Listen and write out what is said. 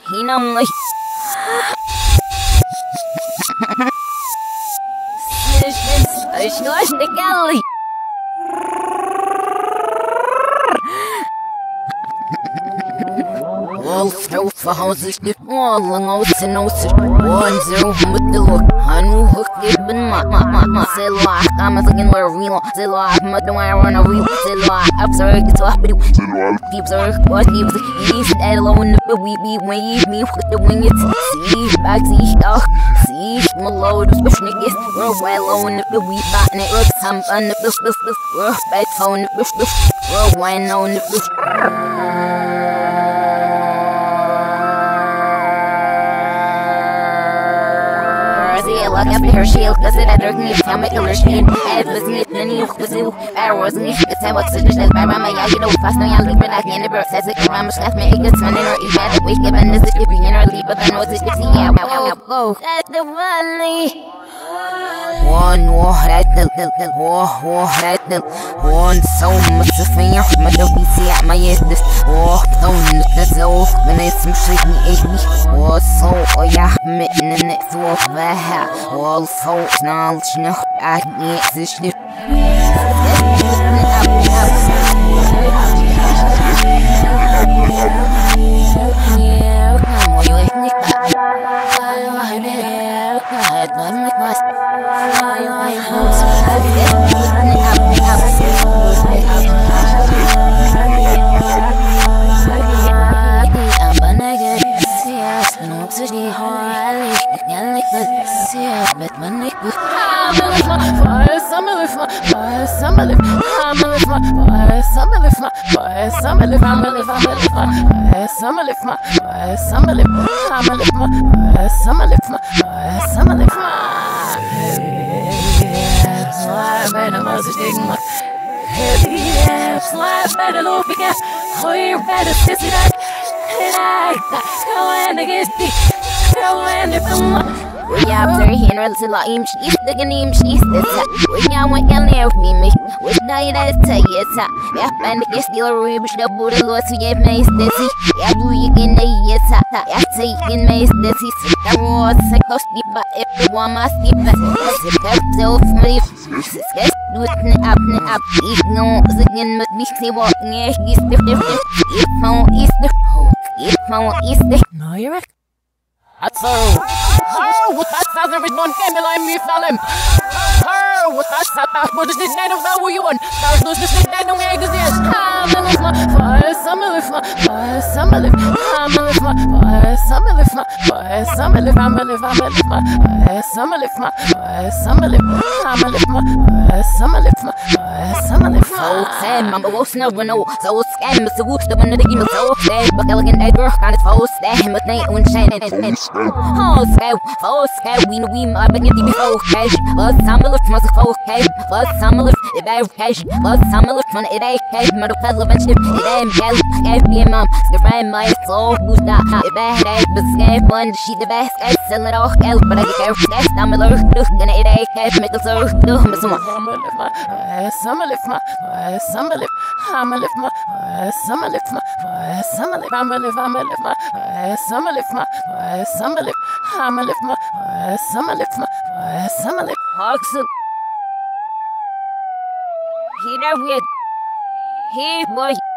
He know me. Slish the galley. All through for houses, all along out and out. 1-0 with the look. I knew hook it, but my Zilla. I'm a thinking where real Zilla. My do I run a real Zilla. I'm sorry, it's what I do. Keeps her, what keeps it? He's dead alone. We be wave me with the wing it. See, back, see, oh, see, my load was pushing it. We're well on the we back and it looks some fun. We're bad phone. We're wine on the look up her shield, cause it had her knees, tell me killer sheen. Head was neat, and you was you. I was neat, it's a what's the dish by my eye, you know, fast no young leap, but I can't never says it. I'm just me, it's man in her eat, and we give an is it, if you in her leap, but I know it's a yeah, wow, that's the valley. One war, that the war, that the one so much of fear, my dog be see at my ears, this war, don't that's all, when it's some shit me, war so, oh yeah, mitten in it, so bad. All folks knowledge no I can't exist. We are very generous in Laim, she's the game, she's the set. We are what can help me, with night as say yes, yeah, and the still rubbish the Buddha loss to get me stessy. Yeah, you can yes, yeah, taking me stessy. I was a costly, but everyone must be better. Self me, sketch, do it up, ignore again, but we see what near is the difference. If my is the hope, if my is the no, you're right. So, what that's everyone came to line me, Salim. What that's what is this night of that who you want? There's no this night no way exist. I'm a lift my fire, summer lift my fire, summer lift. I'm a lift my fire, summer lift my fire, summer lift. I'm a lift my fire, summer lift my fire, summer lift. I'm a lift my fire, summer lift my fire, summer lift. So sad, I'm a wolf, no one know. So scam, Mr. Wolf, the one that give me so sad. But elegant, I work on it, so sad, but they won't shine it. Oh, scout, we know we might be getting before cash. Last time I looked, must have cash. Last time I looked, it ain't cash. Last time I looked, it ain't cash. Mother fellow and ship, it ain't cash. Can't be a mom, the rain my soul, who's not hot. It bad, but scared one, she the best. I sell it all out, but I get careful. Next time I look, then it ain't cash. Make a soul, do me some. I'ma lift my, I'ma lift my, I'ma lift, I'ma lift my, I'ma lift my, I'ma lift, I'ma lift my, I'ma lift my, I'ma lift my, I'ma lift my, I'ma lift my, I'ma lift. Oxen. He never. He boy.